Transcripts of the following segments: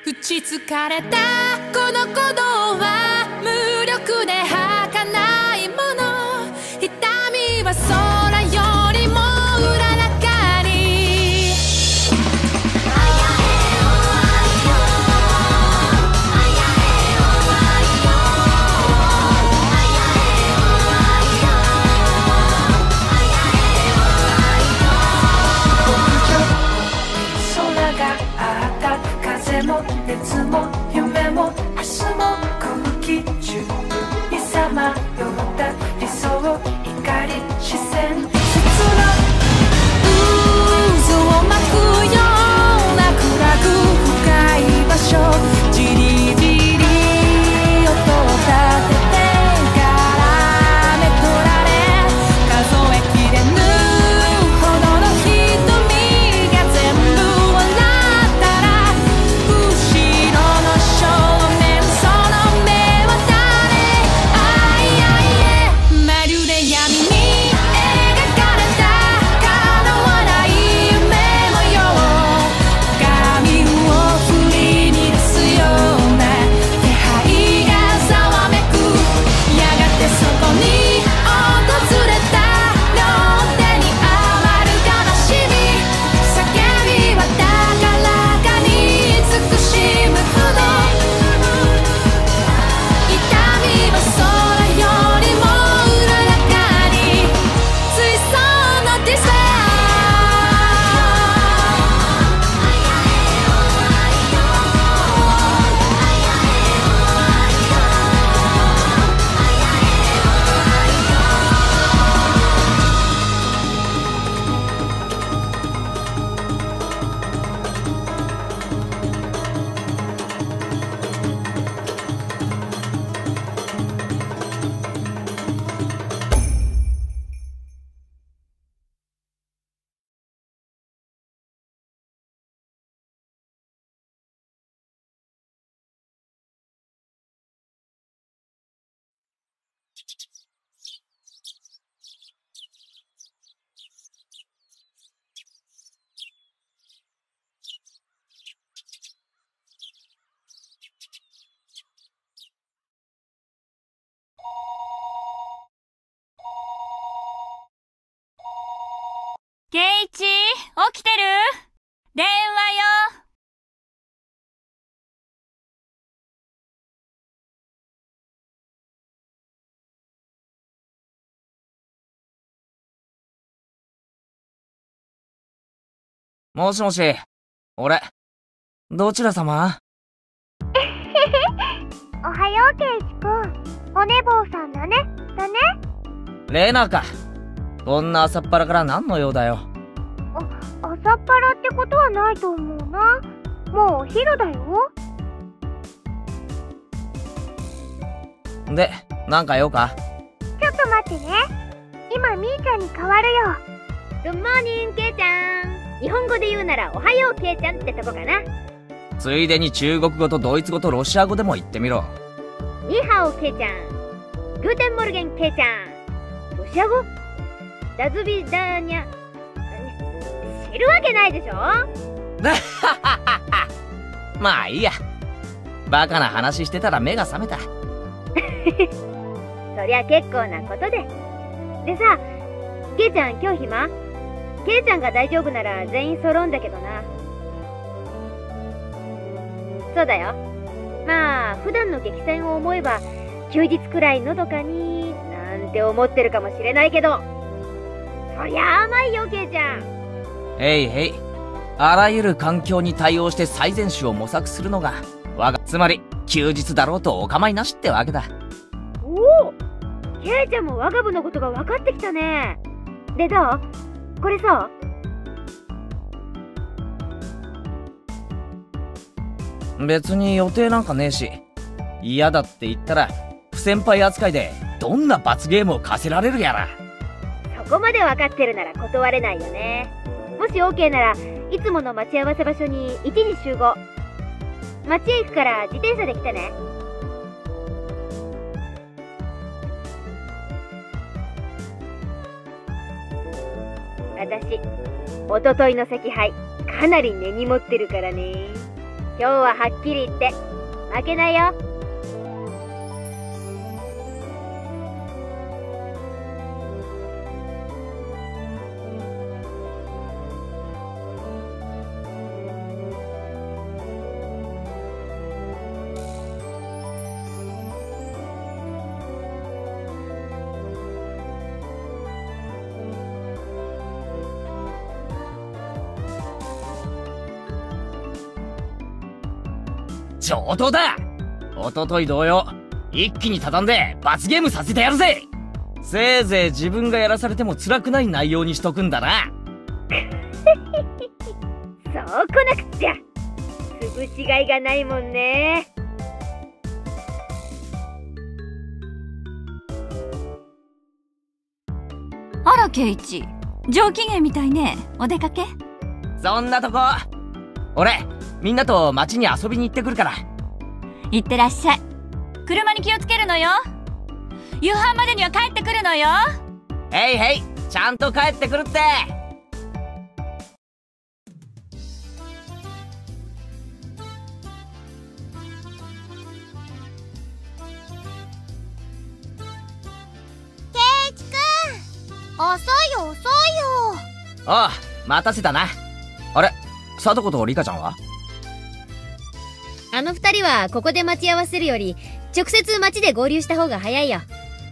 打ちつかれたこの鼓動は無力で儚いもの。痛みは空よりもうららかに。空が赤く風も熱も夢も明日も空気中にさまよった理想怒り視線切な渦を巻くような暗く深い場所。じりじり音を立ててからめ取られ数えきれぬほどの瞳が全部笑ったら後ろの正面その目は誰。あいあいえまるで闇に描かれた叶わない夢模様。髪を振り乱すような気配がざわめく。やがてそこに訪れた両手に余る悲しみ。叫びは高らかに慈しむほど。痛みは空よりもうららかに。水槽のディスプレイ。 ケイイチ、起きてる？電話よ。 もしもし、俺、どちら様？ おはよう、ケイチくん。お寝坊さんだね。 レナか。こんな朝っぱらから何の用だよ。 朝っぱらってことはないと思うな。もうお昼だよ。 で、なんか用か？ ちょっと待ってね。今、みーちゃんに変わるよ。 グッモーニング、ケイちゃん。日本語で言うなら、おはよう、ケイちゃんってとこかな。 ついでに中国語とドイツ語とロシア語でも言ってみろ。 ニーハオ、ケイちゃん。グーテンモルゲン、ケイちゃん。ロシア語？ダズビダーニャ。知るわけないでしょ。 まあいいや。バカな話してたら目が覚めた。 そりゃ結構なことで。でさ、ケイちゃん今日暇？ケイちゃんが大丈夫なら全員揃うんだけどな。そうだよ。まあ普段の激戦を思えば休日くらいのどかになんて思ってるかもしれないけど、そりゃ甘いよ、ケイちゃん。 へいへい。あらゆる環境に対応して最善手を模索するのがつまり休日だろうとお構いなしってわけだ。 おお、ケイちゃんも我が部のことが分かってきたね。でどう？これさ、 別に予定なんかねえし、嫌だって言ったら不先輩扱いでどんな罰ゲームを課せられるやら。 そこまで分かってるなら断れないよね。もし OK ならいつもの待ち合わせ場所に1時集合。町へ行くから自転車で来てね。私、おとといの赤杯かなり根に持ってるからね。 今日ははっきり言って負けないよ。 上等だ。おととい同様、一気に畳んで罰ゲームさせてやるぜ。せいぜい自分がやらされても辛くない内容にしとくんだな。 そうこなくっちゃ。潰しがいがないもんね。 あら、ケイチ。上機嫌みたいね。お出かけ？ そんなとこ。俺、みんなと街に遊びに行ってくるから。 行ってらっしゃい。車に気をつけるのよ。夕飯までには帰ってくるのよ。 へいへい、ちゃんと帰ってくるって。 ケイチくん、遅いよ遅いよ。 おう、待たせたな。あれ、サトコとリカちゃんは？ あの二人はここで待ち合わせるより直接街で合流した方が早いよ。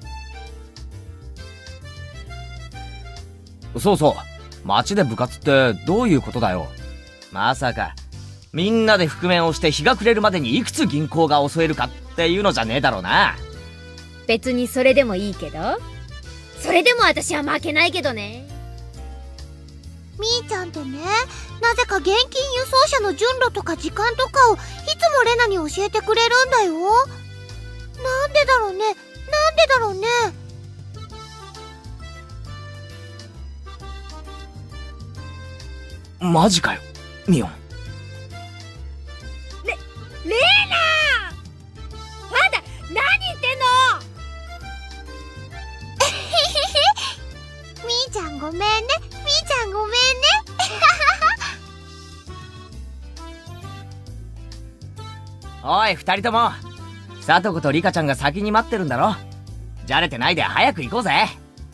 そうそう、街で部活ってどういうことだよ。まさかみんなで覆面をして日が暮れるまでにいくつ銀行が襲えるかっていうのじゃねえだろうな。 別にそれでもいいけど、それでも私は負けないけどね。 みーちゃんってね、なぜか現金輸送車の順路とか時間とかをいつもレナに教えてくれるんだよ。なんでだろうね、なんでだろうね。 マジかよ、ミオン。 レーナー、まだ何言ってんの。 みーちゃんごめんね、みーちゃんごめんね。 おい、二人ともサトコとリカちゃんが先に待ってるんだろ。じゃれてないで早く行こうぜ。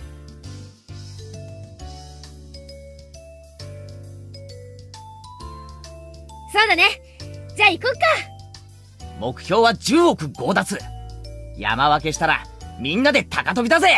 そうだね、じゃあ行こっか。 目標は10億強奪。山分けしたらみんなで高飛びだぜ。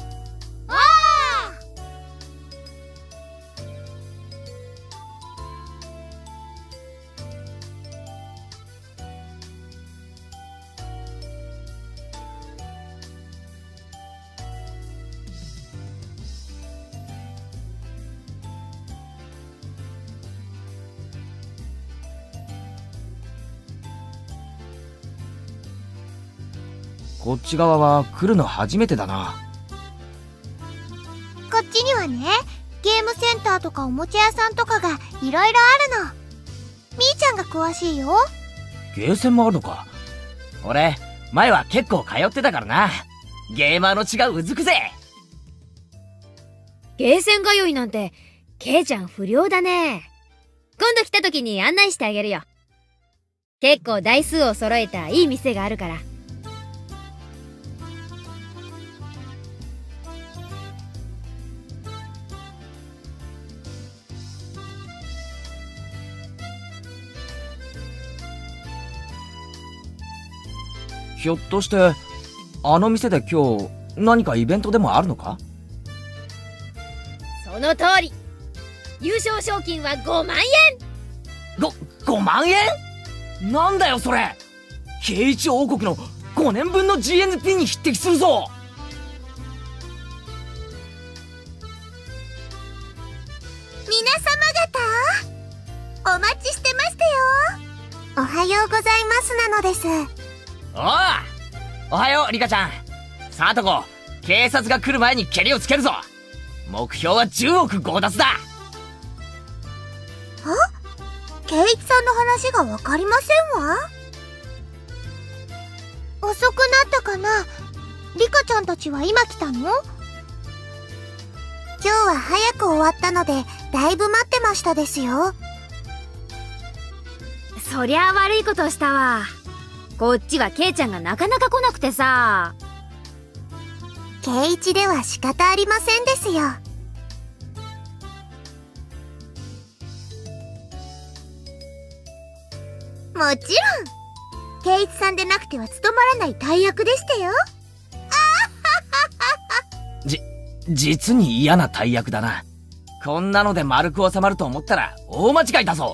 こっち側は来るの初めてだな。 こっちにはね、ゲームセンターとかおもちゃ屋さんとかがいろいろあるの。みーちゃんが詳しいよ。 ゲーセンもあるのか。俺、前は結構通ってたからな。ゲーマーの血がうずくぜ。 ゲーセン通いなんて、ケイちゃん不良だね。今度来た時に案内してあげるよ。結構台数を揃えたいい店があるから。 ひょっとしてあの店で今日何かイベントでもあるのか？ その通り。優勝賞金は5万円。 5万円？なんだよそれ。ケイチ王国の5年分の GNP に匹敵するぞ。 皆様方、お待ちしてましたよ。おはようございますなのです。 おはようリカちゃん。さとこ、警察が来る前にケリをつけるぞ。目標は10億強奪だ。 ケイチさんの話がわかりませんわ。遅くなったかな。リカちゃんたちは今来たの？今日は早く終わったのでだいぶ待ってましたですよ。 そりゃあ悪いことしたわ。こっちはケイちゃんがなかなか来なくてさ。 ケイチでは仕方ありませんですよ。もちろんケイチさんでなくては務まらない大役でしたよ。 実に嫌な大役だな。こんなので丸く収まると思ったら大間違いだぞ。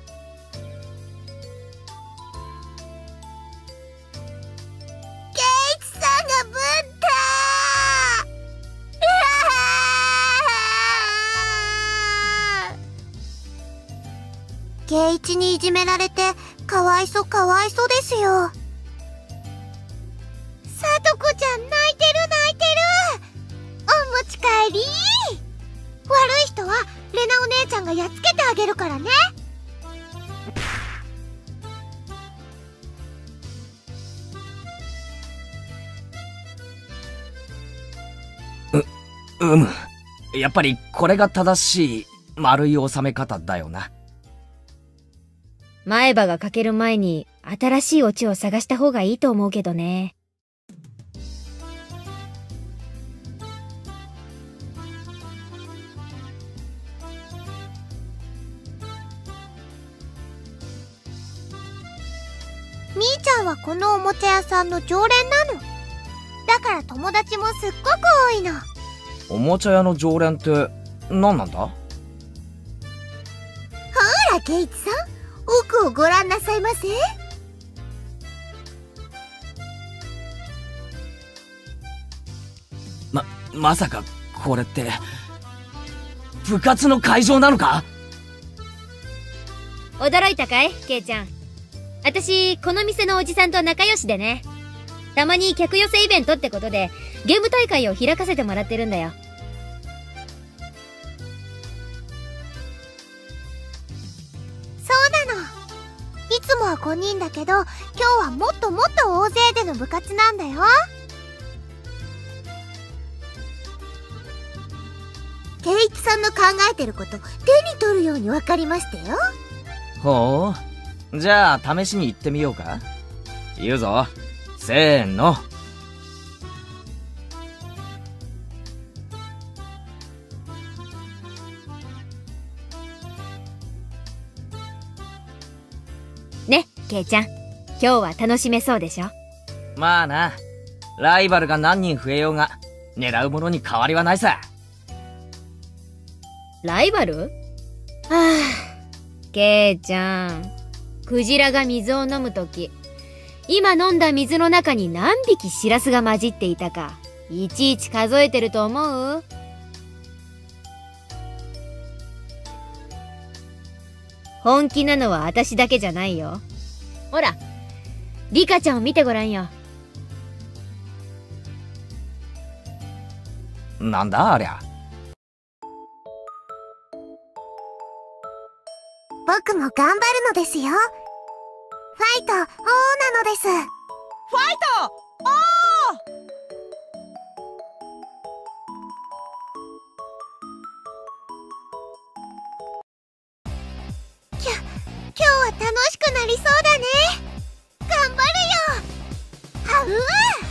ケイチさんがぶったケイチにいじめられてかわいそかわいそですよ。さとこちゃん泣いてる泣いてる。お持ち帰り。悪い人はレナお姉ちゃんがやっつけてあげるからね。 やっぱりこれが正しい丸い収め方だよな。 前歯が欠ける前に新しいオチを探した方がいいと思うけどね。 みーちゃんはこのおもちゃ屋さんの常連なの。だから友達もすっごく多いの。 おもちゃ屋の常連って何なんだ？ ほらケイチさん、奥をご覧なさいませ。 まさかこれって部活の会場なのか？ 驚いたかいケイちゃん。私この店のおじさんと仲良しでね。たまに客寄せイベントってことでゲーム大会を開かせてもらってるんだよ。 そうなの。いつもは5人だけど今日はもっともっと大勢での部活なんだよ。ケイチさんの考えてること手に取るように分かりましたよ。 ほう。じゃあ試しに行ってみようか。言うぞ。せーの。 ね、ケイちゃん。今日は楽しめそうでしょ？ まあな。ライバルが何人増えようが狙うものに変わりはないさ。 ライバル？はあ、ケイちゃん。クジラが水を飲むとき、今飲んだ水の中に何匹シラスが混じっていたか、いちいち数えてると思う？本気なのは私だけじゃないよ。ほら、リカちゃんを見てごらんよ。 なんだありゃ。 僕も頑張るのですよ。ファイト、オーなのです。 ファイトお今日は楽しくなりそうだね。頑張るよ。はう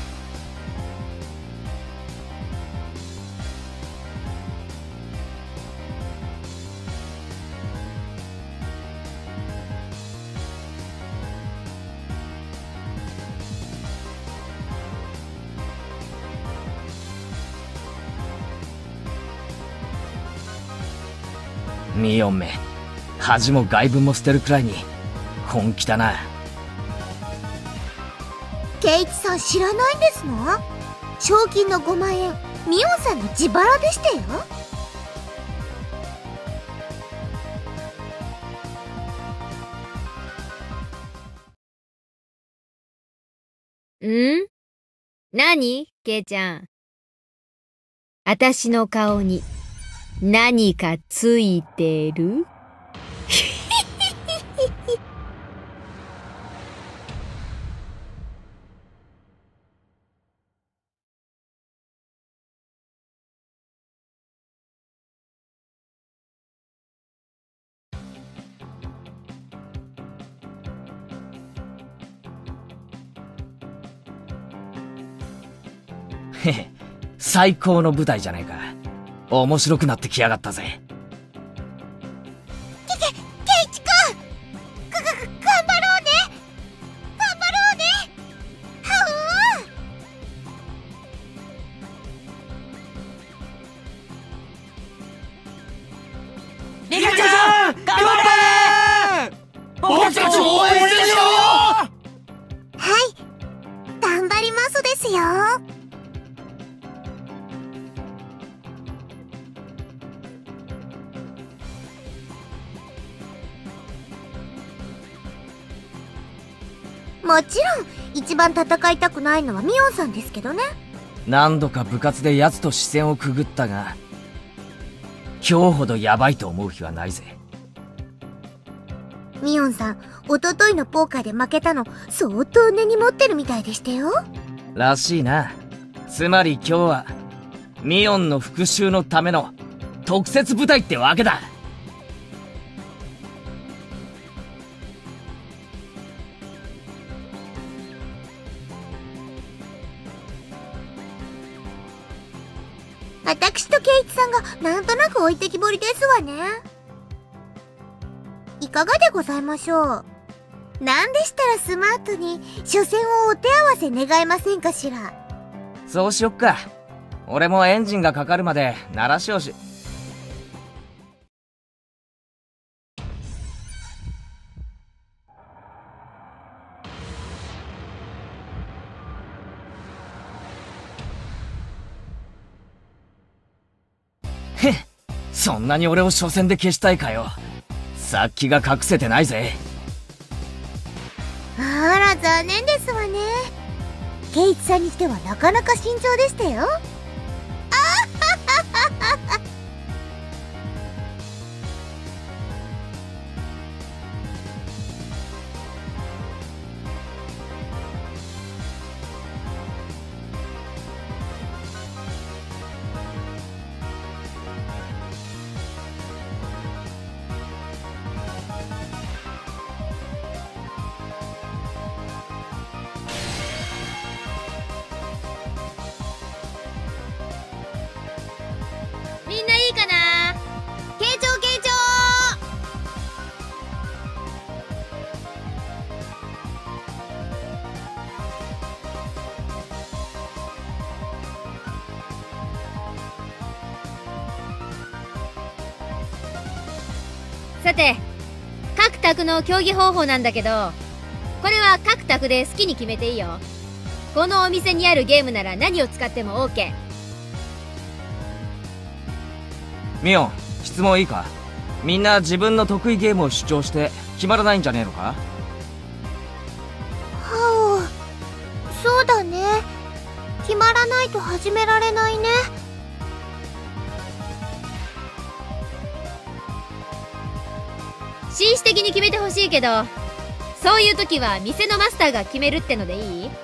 ミヨンめ、恥も外聞も捨てるくらいに本気だな。 ケイチさん知らないんですの？賞金の5万円、ミオンさんの自腹でしたよ。 ん？何？ケイちゃん。あたしの顔に何かついてる？ へへ、最高の舞台じゃねえか。面白くなってきやがったぜ。 ケイチくん、頑張ろうね。頑張ろうね。はリカちゃん、頑張れ。僕たちを応援してるよ。 はい、頑張りますですよ。もちろん一番戦いたくないのはミオンさんですけどね。 何度か部活で奴と視線をくぐったが、今日ほどヤバいと思う日はないぜ。 ミオンさん、一昨日のポーカーで負けたの相当根に持ってるみたいでしたよ。 らしいな。つまり今日はミオンの復讐のための特設部隊ってわけだ。 私とケイチさんがなんとなく置いてきぼりですわね。いかがでございましょう。なんでしたらスマートに初戦をお手合わせ願えませんかしら。 そうしよっか。俺もエンジンがかかるまで鳴らしをし。へっ、そんなに俺を初戦で消したいかよ。殺気が隠せてないぜ。 あら、残念ですわね。ケイチさんにしてはなかなか慎重でしたよ。 みんないいかな。慶長慶長。さて、各卓の競技方法なんだけど、これは各卓で好きに決めていいよ。このお店にあるゲームなら何を使っても OK。 ミオン、質問いいか。みんな自分の得意ゲームを主張して決まらないんじゃねえのか。 はあ、そうだね。決まらないと始められないね。 紳士的に決めてほしいけど、そういう時は店のマスターが決めるってのでいい？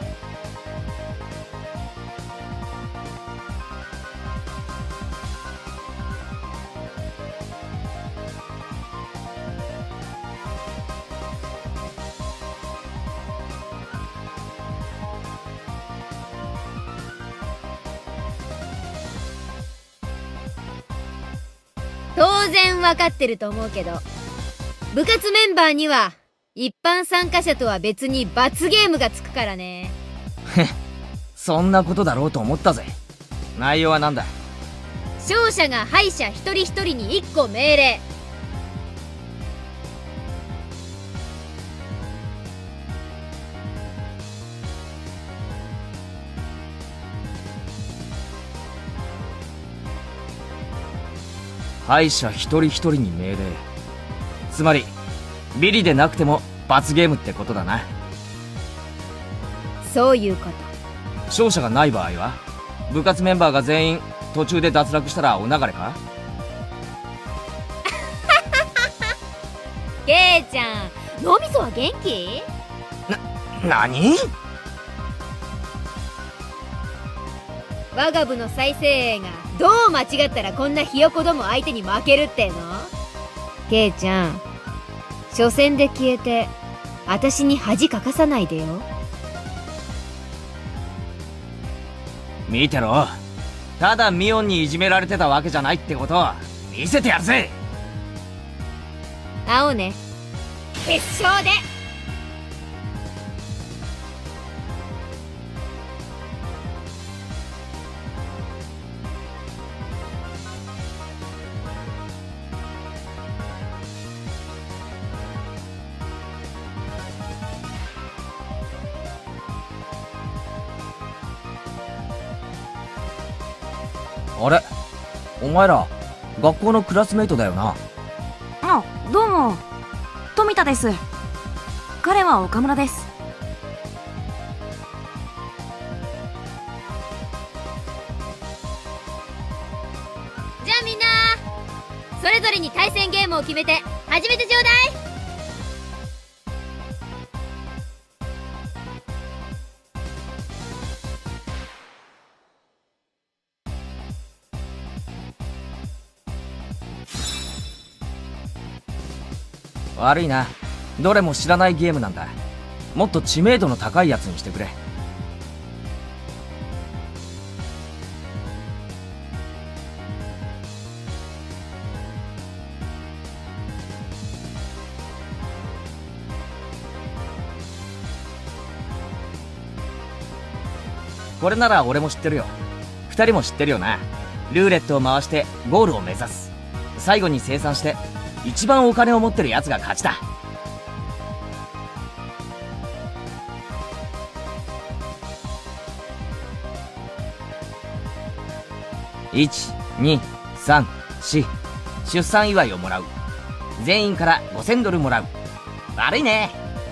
当然わかってると思うけど、部活メンバーには一般参加者とは別に罰ゲームがつくからね。 そんなことだろうと思ったぜ。内容はなんだ。 勝者が敗者一人一人に1個命令。 敗者一人一人に命令。つまりビリでなくても罰ゲームってことだな。 そういうこと。 勝者がない場合は部活メンバーが全員途中で脱落したらお流れか。 ケイちゃん、脳みそは元気？ 何？ 我が部の再生営がどう間違ったらこんなひよこども相手に負けるっての？ケイちゃん、初戦で消えて私に恥かかさないでよ。 見てろ。ただミオンにいじめられてたわけじゃないってことを見せてやるぜ。 会おうね、決勝で。 あれ、お前ら学校のクラスメイトだよな。 あ、どうも富田です。彼は岡村です。 じゃあみんなそれぞれに対戦ゲームを決めて始めてちょうだい。 悪いな、どれも知らないゲームなんだ。もっと知名度の高いやつにしてくれ。これなら俺も知ってるよ。二人も知ってるよな。ルーレットを回してゴールを目指す。最後に清算して一番お金を持ってるやつが勝ちだ。1、2、3、4、出産祝いをもらう。全員から5000ドルもらう。悪いね。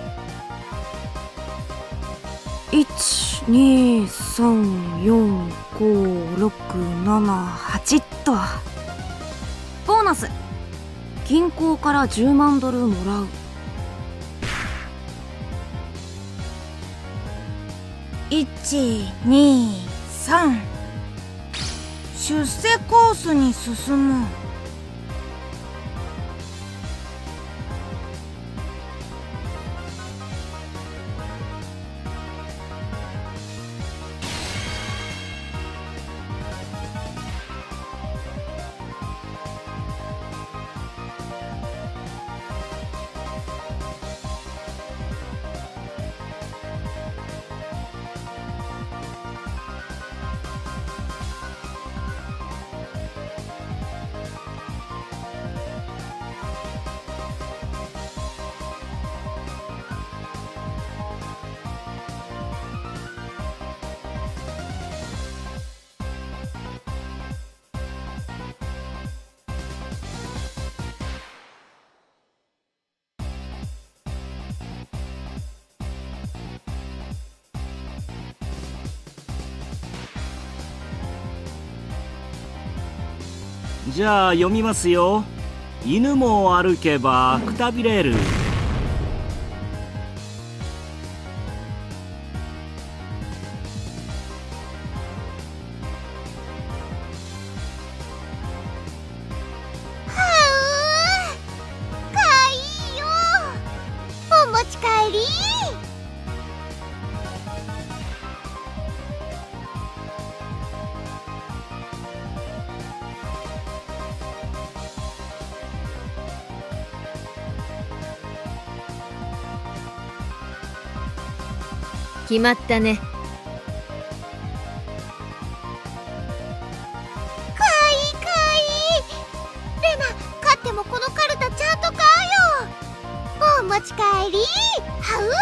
1、2、3、4、5、6、7、8っと。ボーナス、銀行から10万ドルもらう。1、2、3、出世コースに進む。 じゃあ読みますよ。犬も歩けばくたびれる。 決まったね。 かいいかいい。レナ、勝ってもこのカルタちゃんと買うよ。お持ち帰り。はう。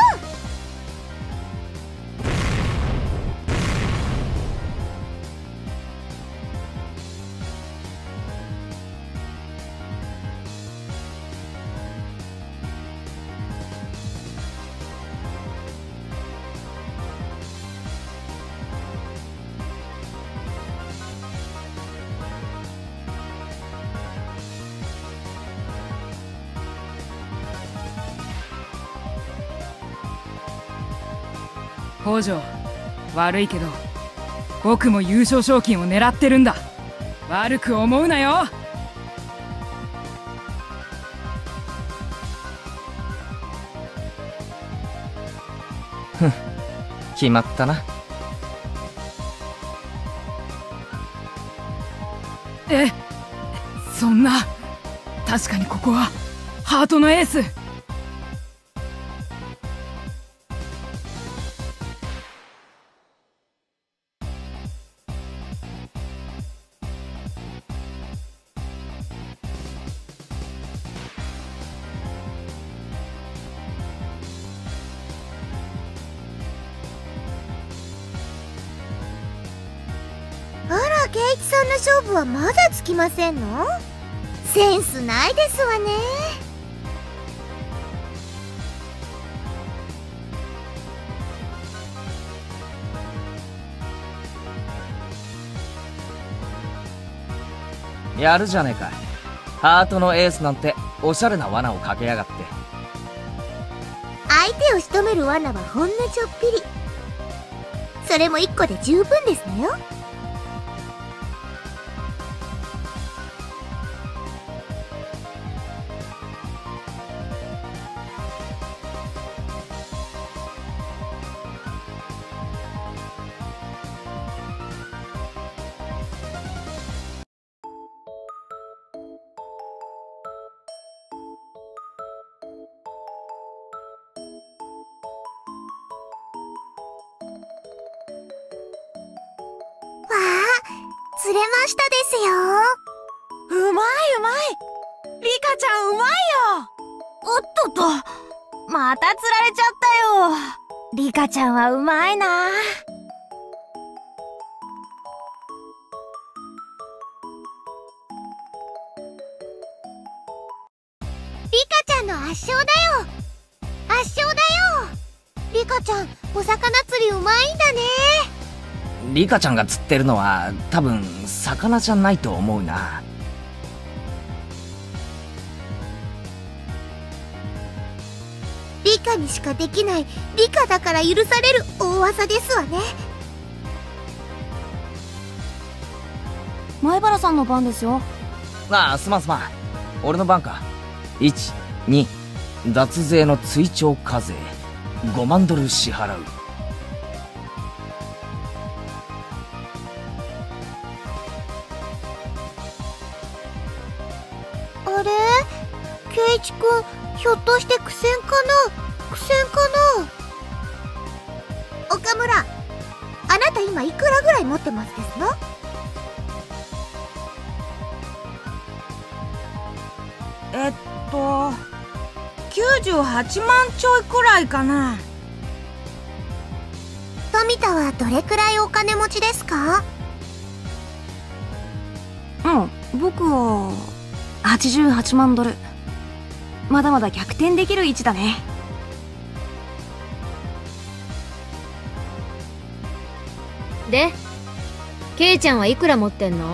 北条、悪いけど僕も優勝賞金を狙ってるんだ。悪く思うなよ。 ふん、決まったな。 え、そんな。確かにここはハートのエース。 あら、圭一さんの勝負はまだつきませんの？センスないですわね。 やるじゃねえか。ハートのエースなんておしゃれな罠をかけやがって。 相手を仕留める罠はほんのちょっぴり。それも1個で十分ですのよ。釣れましたですよ。 うまいうまい。リカちゃんうまいよ。おっとっと、また釣られちゃったよ。リカちゃんはうまいな。 リカちゃんの圧勝だよ。圧勝だよ。リカちゃん、お魚釣りうまいんだね。 リカちゃんが釣ってるのは多分魚じゃないと思うな。 リカにしかできない、リカだから許される大技ですわね。 前原さんの番ですよ。 ああ、すまん。俺の番か。1、2、脱税の追徴課税5万ドル支払う。 あれ、圭一くん、ひょっとして苦戦かな。岡村、あなた今いくらぐらい持ってますですの？ 98万ちょいくらいかな。 富田はどれくらいお金持ちですか？ 僕は88万ドル。まだまだ逆転できる位置だね。 で、ケイちゃんはいくら持ってんの？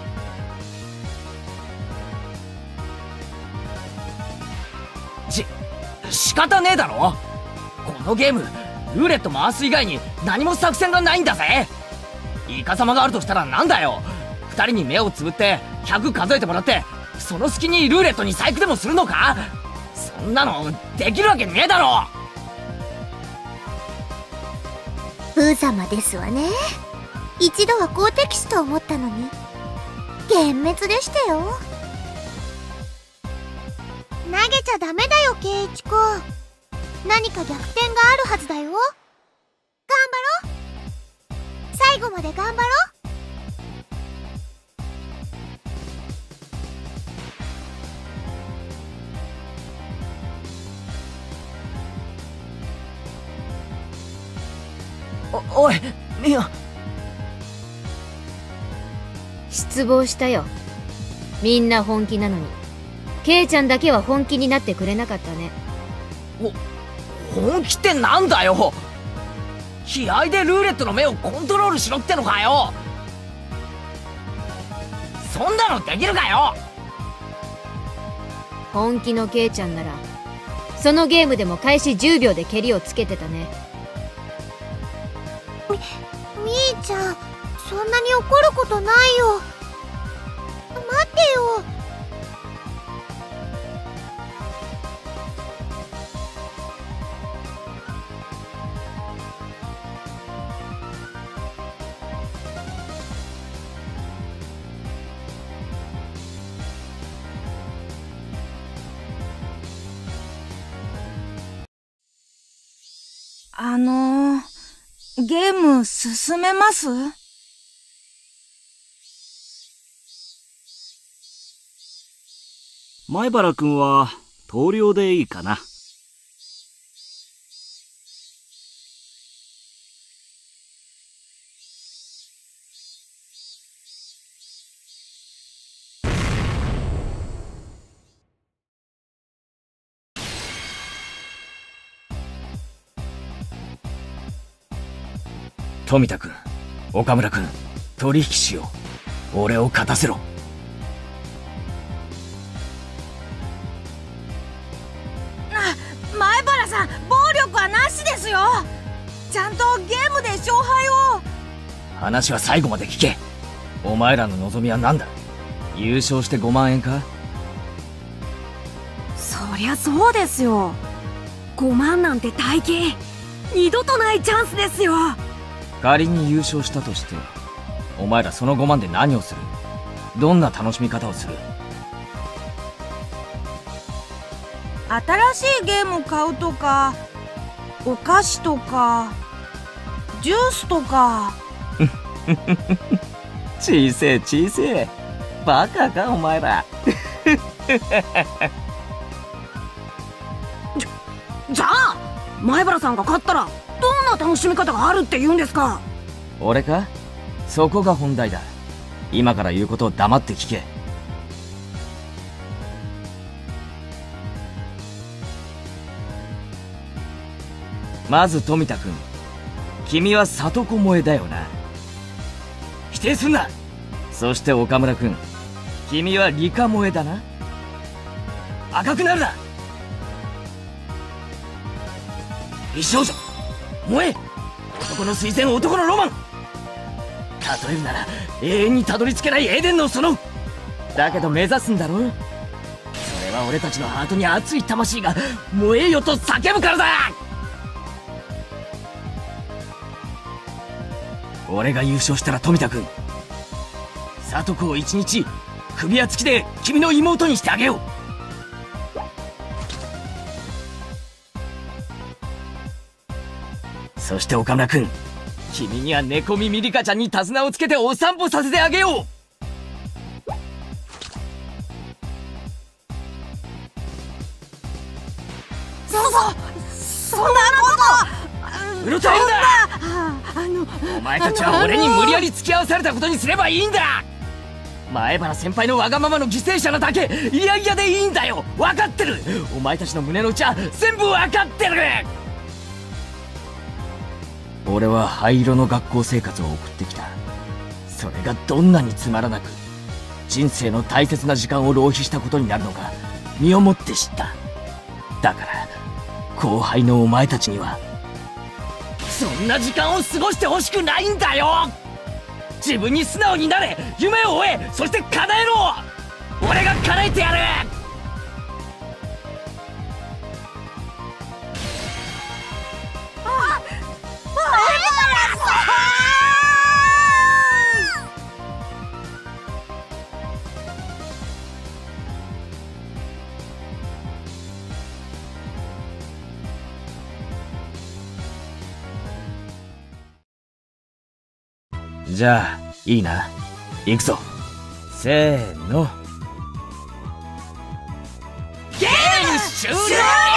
仕方ねえだろ。このゲームルーレット回す以外に何も作戦がないんだぜ。イカサマがあるとしたらなんだよ。2人に目をつぶって100数えてもらって、その隙にルーレットに細工でもするのか？そんなのできるわけねえだろ。 ブー様ですわね。一度は好敵手と思ったのに幻滅でしたよ。投げちゃダメだよ、圭一くん。何か逆転があるはずだよ。頑張ろう。最後まで頑張ろう。おい、ミヤ。 失望したよ。みんな本気なのにケイちゃんだけは本気になってくれなかったね。 本気ってなんだよ。気合でルーレットの目をコントロールしろってのかよ。そんなのできるかよ。 本気のケイちゃんならそのゲームでも開始10秒で蹴りをつけてたね。 みーちゃん、そんなに怒ることないよ。待ってよ。 ゲーム進めます？ 前原くんは投了でいいかな。 富田君、岡村君、取引しよう。俺を勝たせろ。 前原さん、暴力はなしですよ。ちゃんとゲームで勝敗を。 話は最後まで聞け。お前らの望みは何だ？優勝して5万円か？ そりゃそうですよ。5万なんて大金、二度とないチャンスですよ。 仮に優勝したとして、お前らその5万で何をする？どんな楽しみ方をする？ 新しいゲーム買うとか、お菓子とか、ジュースとか。 小せえ小せえ。バカかお前ら。 じゃあ前原さんが勝ったらどんな楽しみ方があるって言うんですか？ 俺か？そこが本題だ。今から言うことを黙って聞け。まず富田君、君は里子萌えだよな。否定すんな。そして岡村君、君は理科萌えだな。赤くなるな。美少女萌え、男の推薦、男のロマン。例えるなら永遠にたどり着けないエデンの園だけど、目指すんだろ。それは俺たちのハートに熱い魂が燃えよと叫ぶからだ。俺が優勝したら富田君、里子を一日首輪付きで君の妹にしてあげよう。そして岡村君、君には猫耳リカちゃんに手綱をつけてお散歩させてあげよう。 そんなことうろたえるな。お前たちは俺に無理やり付き合わされたことにすればいいんだ。前原先輩のわがままの犠牲者なだけ、いやいやでいいんだよ。分かってる。お前たちの胸の内は全部分かってる。俺は灰色の学校生活を送ってきた。それがどんなにつまらなく人生の大切な時間を浪費したことになるのか身をもって知った。だから後輩のお前たちにはそんな時間を過ごしてほしくないんだよ。自分に素直になれ、夢を追え、そして叶えろ。俺が叶えてやる。じゃあいいな、行くぞ。せーの、ゲーム終了。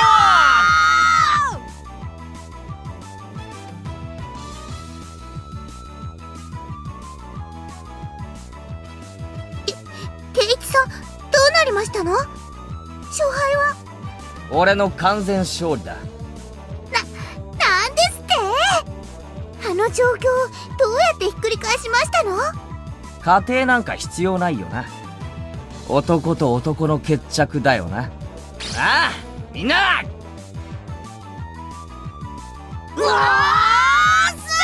圭一さん、どうなりましたの？勝敗は？ 俺の完全勝利だ。 なんですって？あの状況、どうやってひっくり返しましたの？ 家庭なんか必要ないよな。男と男の決着だよな。ああ、みんな。 うわーっ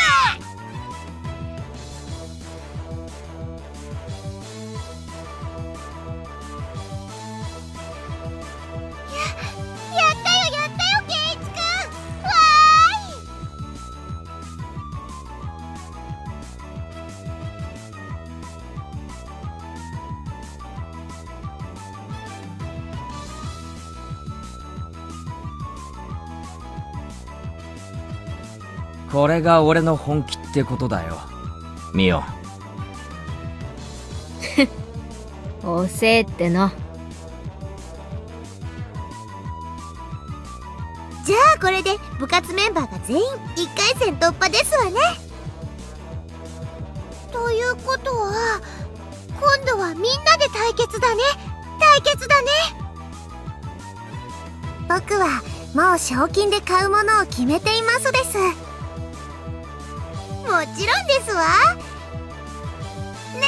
やったよやったよ、圭一くん。わーい。 これが俺の本気ってことだよ、ミオン。 遅えっての。 じゃあこれで部活メンバーが全員1回戦突破ですわね。ということは今度はみんなで対決だね。対決だね。僕はもう賞金で買うものを決めていますです。もちろんですわね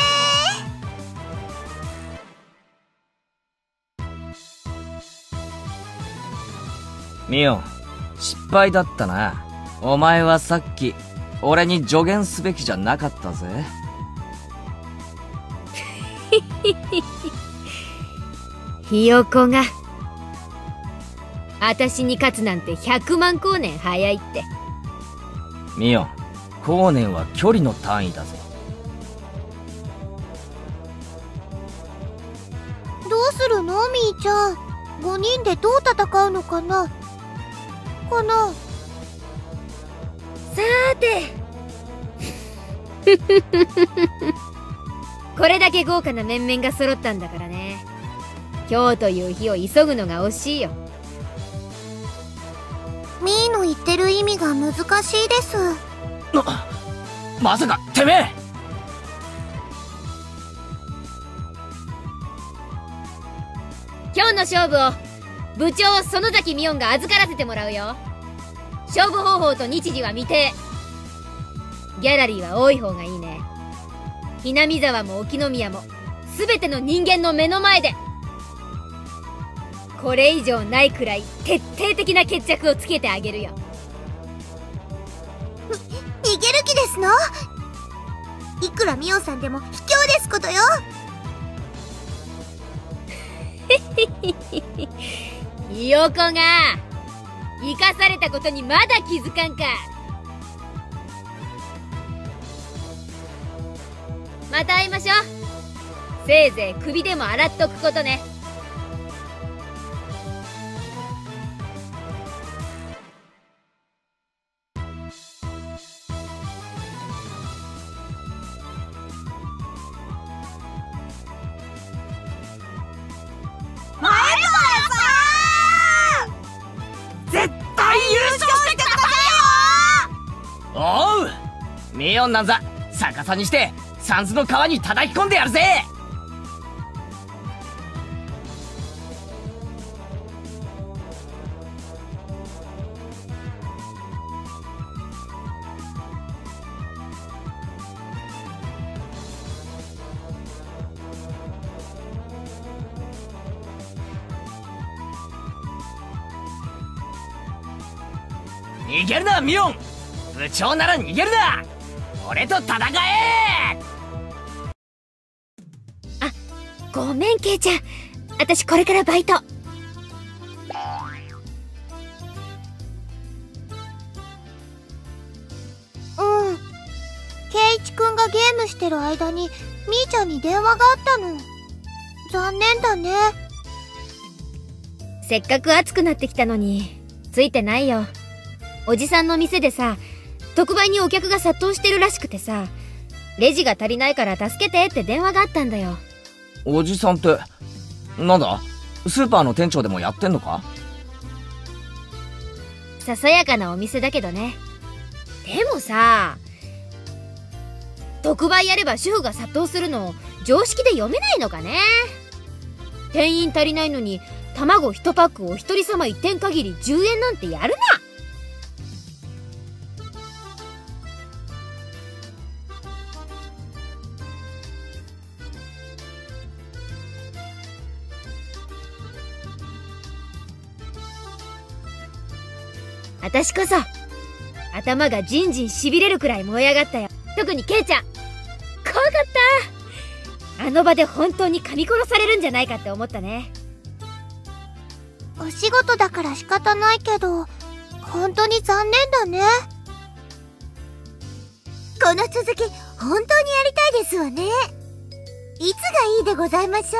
え。ミオン、失敗だったな。お前はさっき俺に助言すべきじゃなかったぜ。 ひよこが私に勝つなんて100万光年早いって。 ミオン、光年は距離の単位だぜ。 どうするのみーちゃん。5人でどう戦うのかな。さーてこれだけ豪華な面々が揃ったんだからね。今日という日を急ぐのが惜しいよ。 みーの言ってる意味が難しいです。 まさかてめえ。 今日の勝負を部長園崎美音が預からせてもらうよ。勝負方法と日時は未定。ギャラリーは多い方がいいね。ひなみ沢も沖宮も全ての人間の目の前で。これ以上ないくらい徹底的な決着をつけてあげるよ。 逃げる気ですの？いくらミオさんでも卑怯ですことよ。 ひよこが生かされたことにまだ気づかんか。また会いましょう。せいぜい首でも洗っとくことね。 おう、ミオンなんざ逆さにしてサンズの川に叩き込んでやるぜ。逃げるなミオン。部長なら逃げるな。俺と戦え。 ごめんケイちゃん、私これからバイト。 ケイイチくんがゲームしてる間にみーちゃんに電話があったの。残念だね。 せっかく暑くなってきたのについてないよ。おじさんの店でさ、特売にお客が殺到してるらしくてさ、レジが足りないから助けてって電話があったんだよ。 おじさんってなんだ、スーパーの店長でもやってんのか？ ささやかなお店だけどね。でもさ、特売やれば主婦が殺到するの常識で読めないのかね。店員足りないのに卵1パックを一人様1点限り10円なんてやるな。私こそ頭がジンジンしびれるくらい燃え上がったよ。特にケイちゃん、怖かった。あの場で本当に噛み殺されるんじゃないかって思ったね。 お仕事だから仕方ないけど、本当に残念だね。この続き本当にやりたいですわね。いつがいいでございましょ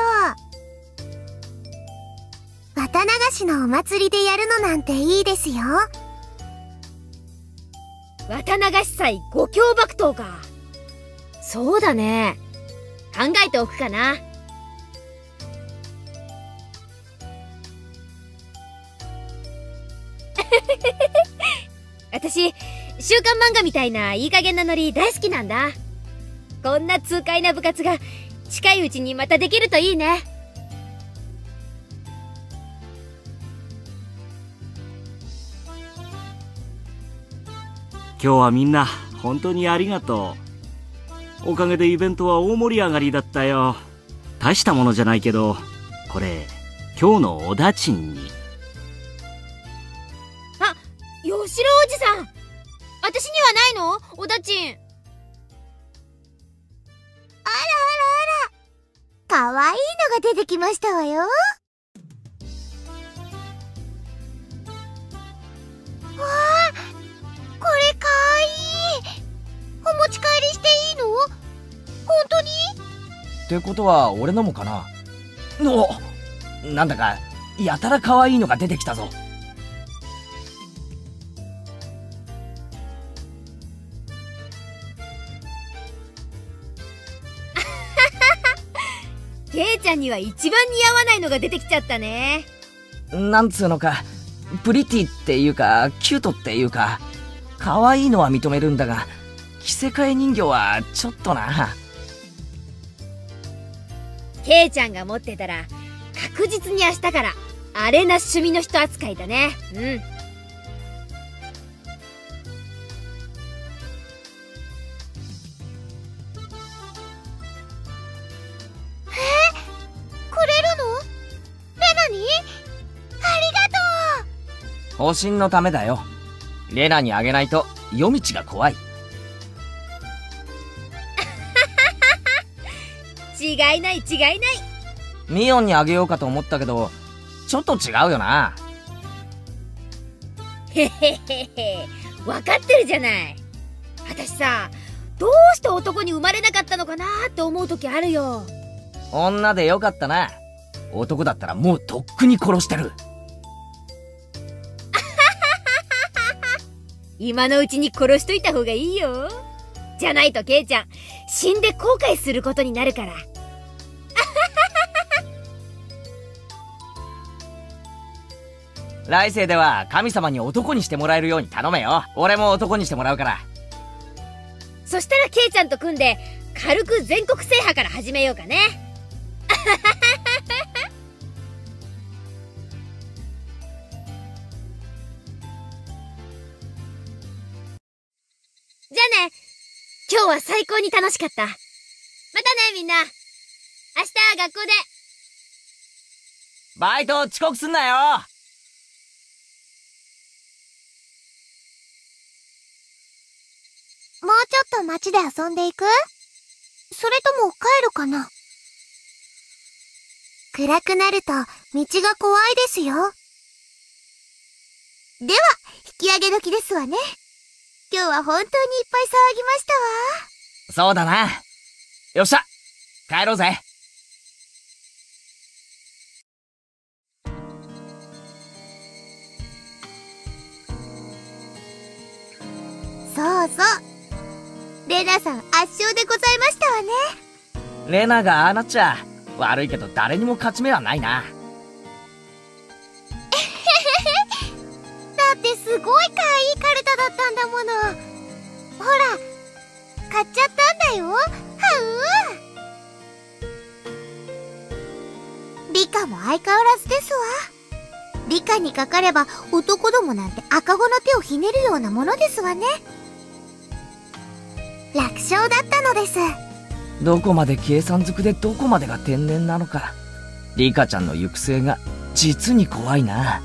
う。綿流しのお祭りでやるのなんていいですよ。 綿流し祭五強爆闘か。そうだね。考えておくかな。私、週刊漫画みたいないい加減なノリ大好きなんだ。こんな痛快な部活が近いうちにまたできるといいね。 今日はみんな本当にありがとう。おかげでイベントは大盛り上がりだったよ。大したものじゃないけど、これ今日のおだちんに。 あ、吉郎おじさん、私にはないの？おだちん。 かわいいのが出てきましたわよ。わあ、これかわいい。お持ち帰りしていいの？本当に？ ってことは俺のもかな。なんだかやたら可愛いのが出てきたぞ。 ケイちゃんには一番似合わないのが出てきちゃったね。 なんつうのか、プリティっていうかキュートっていうか、可愛いのは認めるんだが、着せ替え人形はちょっとな。 ケイちゃんが持ってたら確実に明日からアレな趣味の人扱いだね。うん。 保身のためだよ。レナにあげないと夜道が怖い。 違いない違いない。 ミオンにあげようかと思ったけど、ちょっと違うよな。 へへへへ、分かってるじゃない。私さ、どうして男に生まれなかったのかなって思う時あるよ。 女でよかったな。男だったらもうとっくに殺してる。 今のうちに殺しといた方がいいよ。じゃないとケイちゃん死んで後悔することになるから。 来世では神様に男にしてもらえるように頼めよ。俺も男にしてもらうから。 そしたらケイちゃんと組んで軽く全国制覇から始めようかね。じゃあね。今日は最高に楽しかった。またね、みんな。明日学校で。 バイト遅刻すんなよ。 もうちょっと街で遊んでいく？それとも帰るかな？暗くなると道が怖いですよ。では、引き上げ時ですわね。今日は本当にいっぱい騒ぎましたわ。 そうだな。よっしゃ、帰ろうぜ。 そうそう。レナさん圧勝でございましたわね。 レナがああなっちゃ悪いけど誰にも勝ち目はないな。 だってすごい可愛いカルタだったんだもの。ほら、買っちゃったんだよ。はう。リカも相変わらずですわ。リカにかかれば男どもなんて赤子の手をひねるようなものですわね。楽勝だったのです。 どこまで計算づくでどこまでが天然なのか。リカちゃんの行く末が実に怖いな。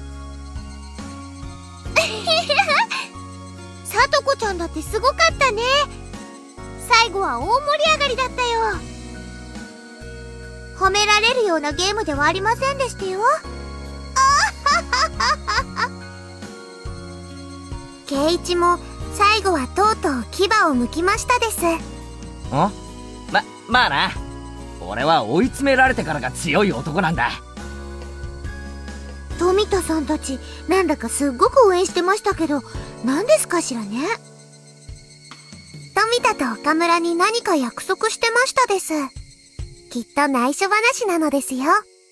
さとこちゃんだってすごかったね。最後は大盛り上がりだったよ。褒められるようなゲームではありませんでしたよ。ケイイチも最後はとうとう牙を剥きましたです。 まあな。俺は追い詰められてからが強い男なんだ。 富田さんたちなんだかすっごく応援してましたけど、何ですかしらね。 び太と岡村に何か約束してましたです。きっと内緒話なのですよ。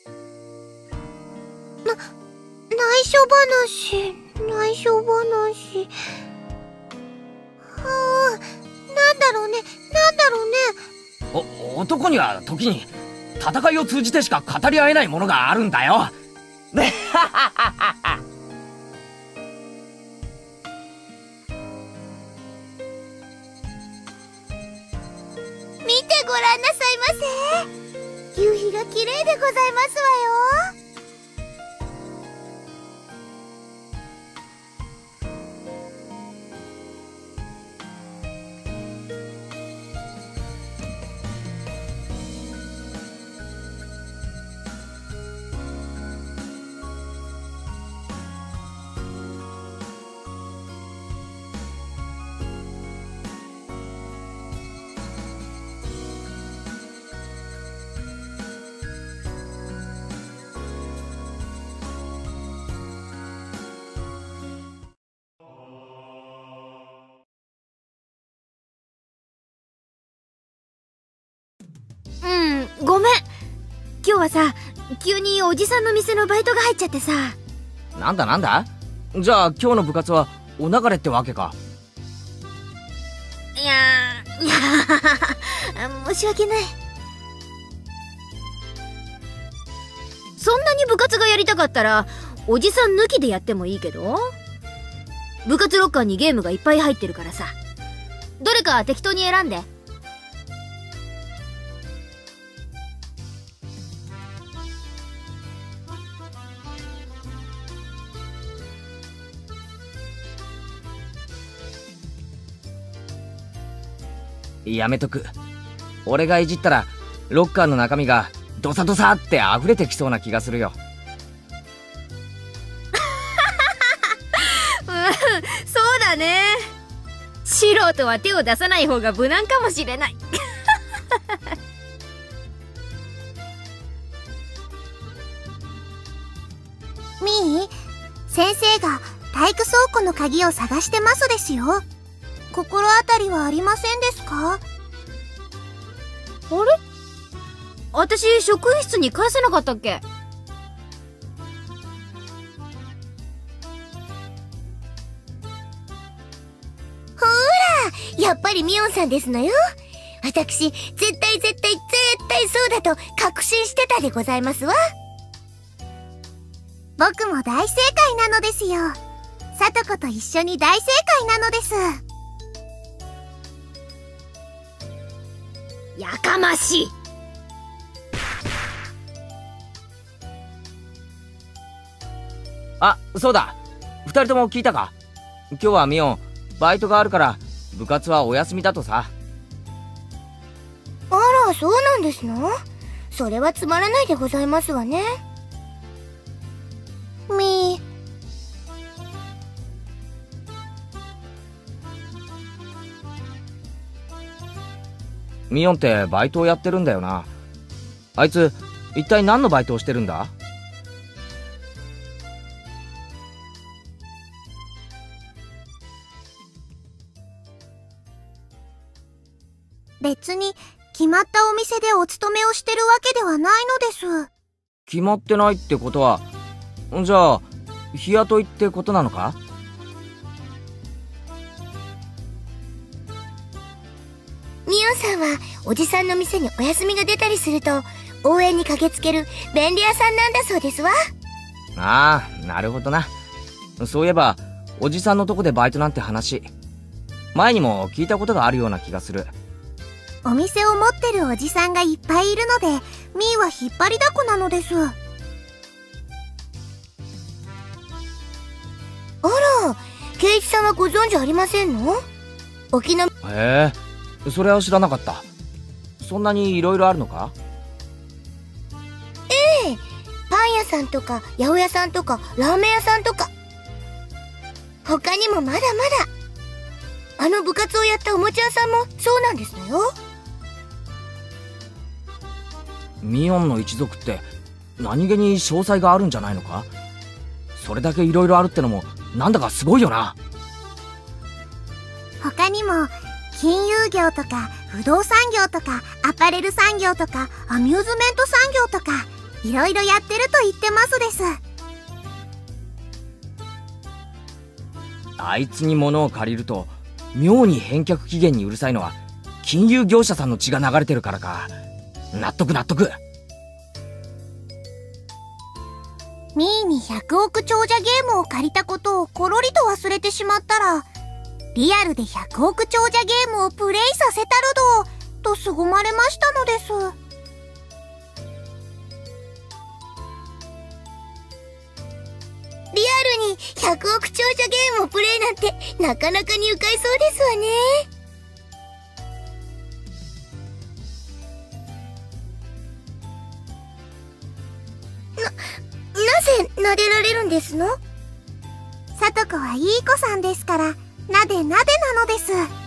内緒話。なんだろうね。 男には時に戦いを通じてしか語り合えないものがあるんだよ。 見てごらんなさいませ。夕日が綺麗でございますわよ。 ごめん。今日はさ、急におじさんの店のバイトが入っちゃってさ。 なんだじゃあ今日の部活はお流れってわけか。 いや申し訳ない。そんなに部活がやりたかったらおじさん抜きでやってもいいけど、部活ロッカーにゲームがいっぱい入ってるからさ、どれか適当に選んで。 やめとく。俺がいじったらロッカーの中身がドサドサって溢れてきそうな気がするよ。 そうだね。素人は手を出さない方が無難かもしれない。 みー、先生が体育倉庫の鍵を探してますですよ。心当たりはありませんですか？ あれ？私、職員室に返せなかったっけ？ ほーら、やっぱりミオンさんですのよ。私、絶対そうだと確信してたでございますわ。僕も大正解なのですよ。さとこと一緒に大正解なのです。 やかましい。 あ、そうだ。二人とも聞いたか？今日はミオン、バイトがあるから部活はお休みだとさ。 あら、そうなんですの？それはつまらないでございますわね。みー。 ミオンってバイトをやってるんだよな。あいつ一体何のバイトをしてるんだ？ 別に決まったお店でお勤めをしてるわけではないのです。 決まってないってことは、じゃあ日雇いってことなのか？ ミオンさんはおじさんの店にお休みが出たりすると応援に駆けつける便利屋さんなんだそうですわ。 ああ、なるほどな。そういえばおじさんのとこでバイトなんて話、前にも聞いたことがあるような気がする。 お店を持ってるおじさんがいっぱいいるので、ミーは引っ張りだこなのです。あら、ケイイチさんはご存知ありませんの？沖縄。 へえ、それは知らなかった。そんなにいろいろあるのか？ ええ、パン屋さんとか八百屋さんとかラーメン屋さんとか、他にもまだまだ。あの部活をやったおもちゃ屋さんもそうなんですのよ。 ミオンの一族って何気に詳細があるんじゃないのか？それだけいろいろあるってのもなんだかすごいよな。 他にも金融業とか不動産業とかアパレル産業とかアミューズメント産業とかいろいろやってると言ってますです。 あいつに物を借りると妙に返却期限にうるさいのは金融業者さんの血が流れてるからか。納得納得。 ミーに100億長者ゲームを借りたことをコロリと忘れてしまったら、リアルで100億長者ゲームをプレイさせたるどと凄まれましたのです。リアルに100億長者ゲームをプレイなんてなかなかに愉快そうですわね。なぜ撫でられるんですの？さとこはいい子さんですから、なでなでなのです。